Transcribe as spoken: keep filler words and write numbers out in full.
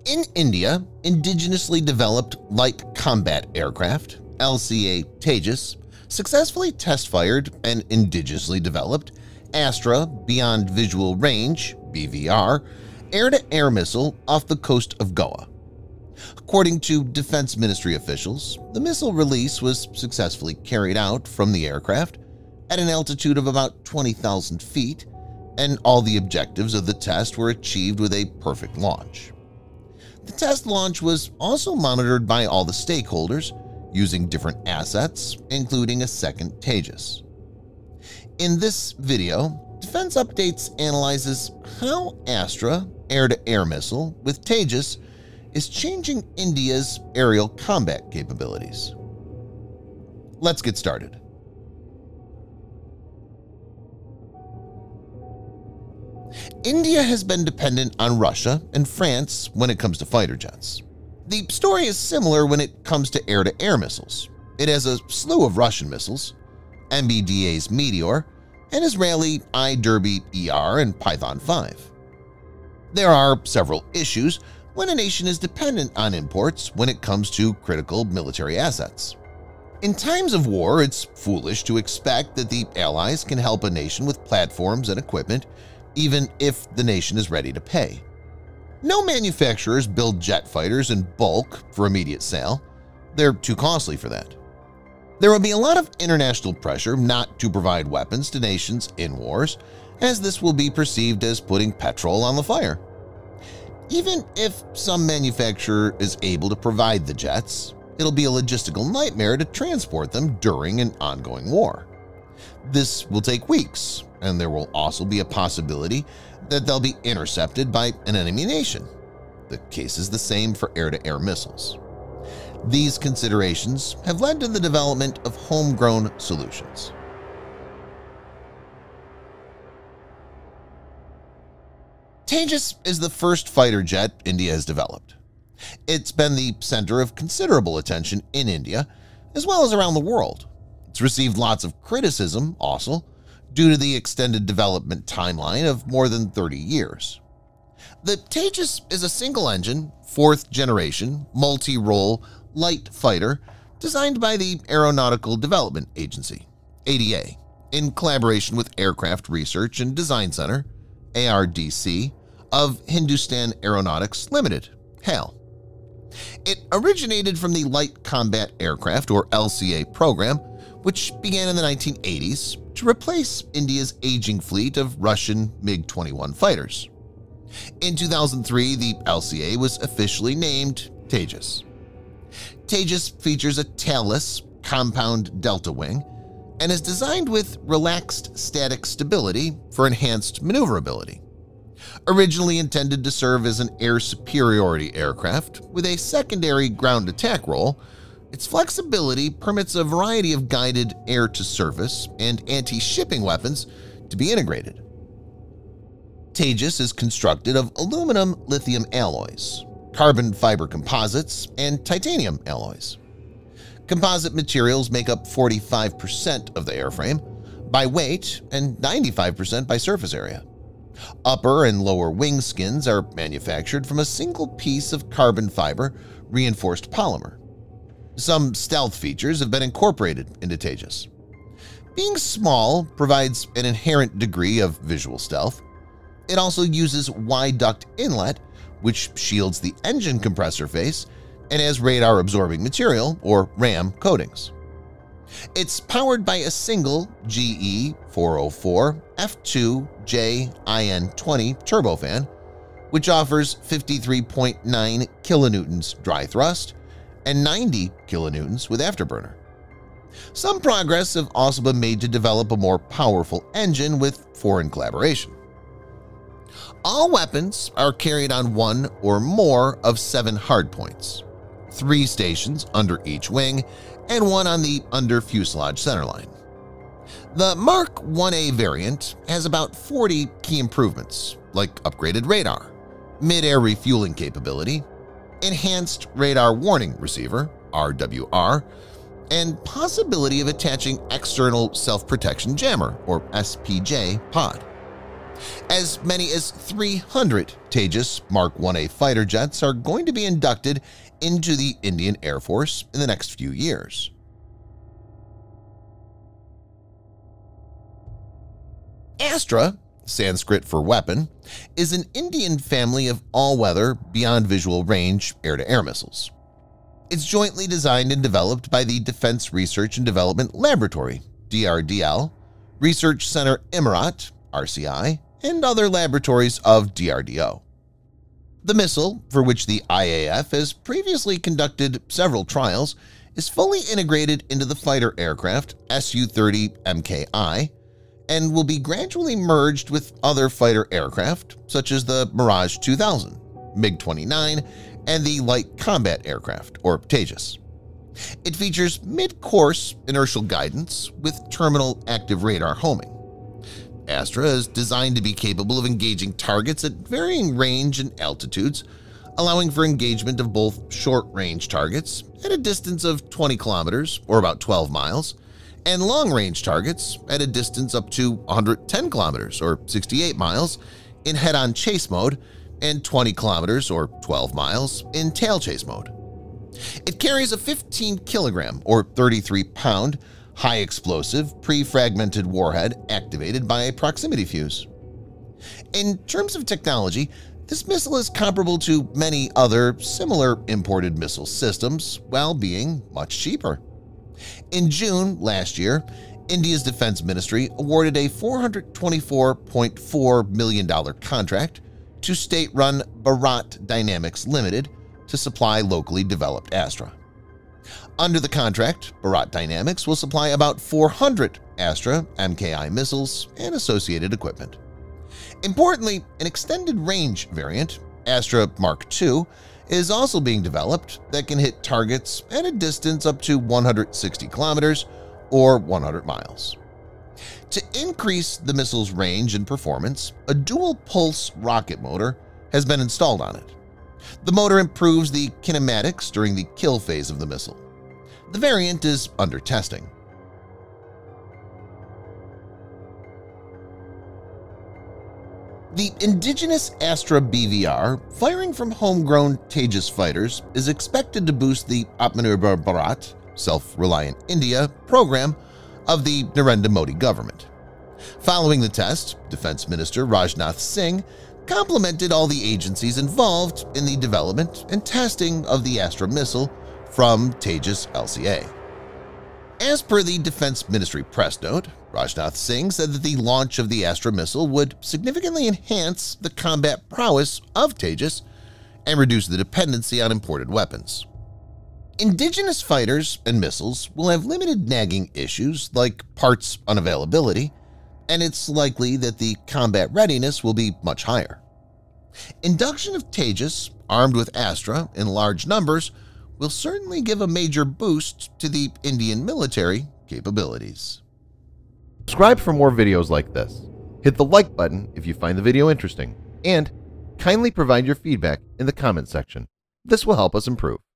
In India, indigenously developed light combat aircraft, L C A Tejas, successfully test-fired an indigenously developed Astra Beyond Visual Range B V R air-to-air missile off the coast of Goa. According to Defense Ministry officials, the missile release was successfully carried out from the aircraft at an altitude of about twenty thousand feet, and all the objectives of the test were achieved with a perfect launch. The test launch was also monitored by all the stakeholders using different assets, including a second Tejas. In this video, Defense Updates analyzes how Astra air-to-air missile with Tejas is changing India's aerial combat capabilities. Let's get started. India has been dependent on Russia and France when it comes to fighter jets. The story is similar when it comes to air-to-air missiles. It has a slew of Russian missiles, M B D A's Meteor, and Israeli I Derby E R and Python five. There are several issues when a nation is dependent on imports when it comes to critical military assets. In times of war, it's foolish to expect that the allies can help a nation with platforms and equipment even if the nation is ready to pay. No manufacturers build jet fighters in bulk for immediate sale. They're too costly for that. There will be a lot of international pressure not to provide weapons to nations in wars, as this will be perceived as putting petrol on the fire. Even if some manufacturer is able to provide the jets, it'll be a logistical nightmare to transport them during an ongoing war. This will take weeks, and there will also be a possibility that they'll be intercepted by an enemy nation. The case is the same for air-to-air missiles. These considerations have led to the development of homegrown solutions. Tejas is the first fighter jet India has developed. It's been the center of considerable attention in India, as well as around the world. It's received lots of criticism, also, due to the extended development timeline of more than thirty years. The Tejas is a single-engine, fourth-generation, multi-role light fighter designed by the Aeronautical Development Agency, A D A, in collaboration with Aircraft Research and Design Center, A R D C, of Hindustan Aeronautics Limited, H A L. It originated from the Light Combat Aircraft, or L C A program, which began in the nineteen eighties to replace India's aging fleet of Russian MiG twenty-one fighters. In two thousand three, the L C A was officially named Tejas. Tejas features a tailless, compound delta wing and is designed with relaxed static stability for enhanced maneuverability. Originally intended to serve as an air superiority aircraft with a secondary ground attack role, its flexibility permits a variety of guided air-to-surface and anti-shipping weapons to be integrated. Tejas is constructed of aluminum lithium alloys, carbon fiber composites, and titanium alloys. Composite materials make up forty-five percent of the airframe by weight and ninety-five percent by surface area. Upper and lower wing skins are manufactured from a single piece of carbon fiber reinforced polymer. Some stealth features have been incorporated into Tejas. Being small provides an inherent degree of visual stealth. It also uses wide duct inlet, which shields the engine compressor face and has radar-absorbing material, or RAM, coatings. It's powered by a single G E four oh four F two J I N twenty turbofan, which offers fifty-three point nine kilonewtons dry thrust and ninety kilonewtons with afterburner. Some progress have also been made to develop a more powerful engine with foreign collaboration. All weapons are carried on one or more of seven hardpoints, three stations under each wing, and one on the under-fuselage centerline. The Mark one A variant has about forty key improvements, like upgraded radar, mid-air refueling capability, enhanced radar warning receiver, R W R, and possibility of attaching external self-protection jammer, or S P J, pod. As many as three hundred Tejas Mark one A fighter jets are going to be inducted into the Indian Air Force in the next few years. Astra, Sanskrit for weapon, is an Indian family of all-weather, beyond-visual-range air-to-air missiles. It's jointly designed and developed by the Defense Research and Development Laboratory, D R D L, Research Center Emirat, R C I, and other laboratories of D R D O. The missile, for which the I A F has previously conducted several trials, is fully integrated into the fighter aircraft S U thirty M K I and will be gradually merged with other fighter aircraft such as the Mirage two thousand, MiG twenty-nine, and the Light Combat Aircraft, or Tejas. It features mid-course inertial guidance with terminal active radar homing. Astra is designed to be capable of engaging targets at varying range and altitudes, allowing for engagement of both short-range targets at a distance of twenty kilometers or about twelve miles, and long-range targets at a distance up to one hundred ten kilometers or sixty-eight miles in head-on chase mode and twenty kilometers or twelve miles in tail chase mode. It carries a fifteen kilogram or thirty-three pound high-explosive pre-fragmented warhead activated by a proximity fuse. In terms of technology, this missile is comparable to many other similar imported missile systems while being much cheaper. In June last year, India's Defense Ministry awarded a four hundred twenty-four point four million dollar contract to state-run Bharat Dynamics Limited to supply locally developed Astra. Under the contract, Bharat Dynamics will supply about four hundred Astra M K I missiles and associated equipment. Importantly, an extended-range variant, Astra Mark two, is also being developed that can hit targets at a distance up to one hundred sixty kilometers or one hundred miles. To increase the missile's range and performance, a dual-pulse rocket motor has been installed on it. The motor improves the kinematics during the kill phase of the missile. The variant is under testing. The indigenous Astra B V R, firing from homegrown Tejas fighters, is expected to boost the Atmanirbhar Bharat, Self-Reliant India, program of the Narendra Modi government. Following the test, Defense Minister Rajnath Singh complimented all the agencies involved in the development and testing of the Astra missile from Tejas L C A. As per the Defense Ministry press note, Rajnath Singh said that the launch of the Astra missile would significantly enhance the combat prowess of Tejas and reduce the dependency on imported weapons. Indigenous fighters and missiles will have limited nagging issues like parts unavailability, and it's likely that the combat readiness will be much higher. Induction of Tejas, armed with Astra in large numbers, will certainly give a major boost to the Indian military capabilities. Subscribe for more videos like this. Hit the like button if you find the video interesting, and kindly provide your feedback in the comment section. This will help us improve.